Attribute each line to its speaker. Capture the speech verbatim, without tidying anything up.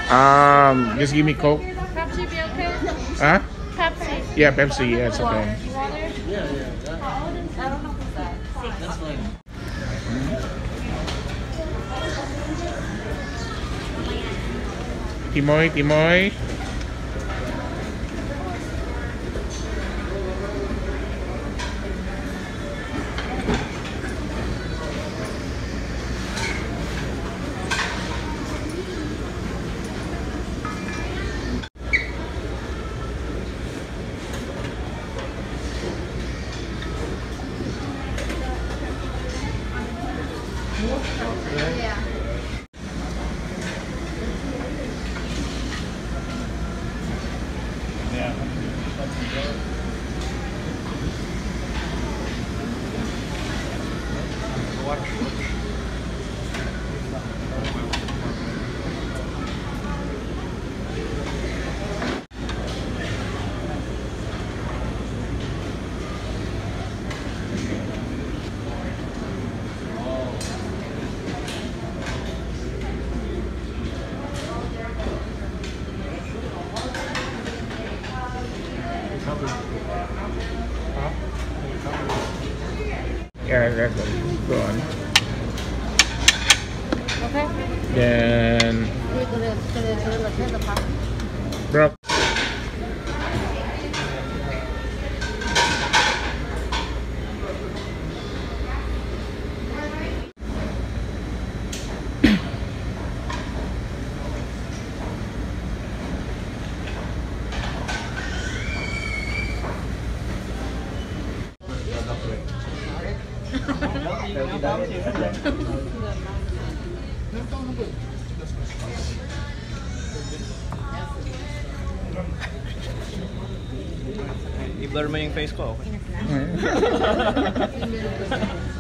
Speaker 1: Um, just give me Coke.
Speaker 2: Pepsi be okay?
Speaker 1: Huh?
Speaker 2: Pepsi.
Speaker 1: Yeah, Pepsi. Yeah, it's okay.
Speaker 2: Water?
Speaker 3: Yeah, yeah. That,
Speaker 2: I don't know what's that.
Speaker 3: that's fine.
Speaker 1: Timoy, Timoy.
Speaker 2: Yeah.
Speaker 1: Yeah, that's good. Go on.
Speaker 2: Okay.
Speaker 1: Then,
Speaker 2: We're gonna, gonna, gonna turn the pot.
Speaker 1: bro.
Speaker 3: I-blur mo yung face ko, okay?
Speaker 1: Mm.